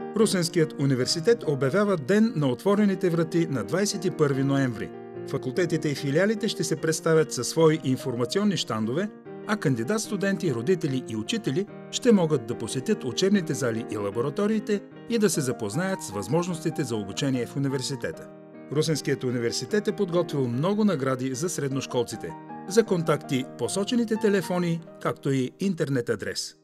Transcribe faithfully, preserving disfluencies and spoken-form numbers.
Русенският университет обявява Ден на отворените врати на двадесет и първи ноември. Факултетите и филиалите ще се представят със свои информационни щандове, а кандидат-студенти, родители и учители ще могат да посетят учебните зали и лабораториите и да се запознаят с възможностите за обучение в университета. Русенският университет е подготвил много награди за средношколците. За контакти посочените телефони, както и интернет адрес.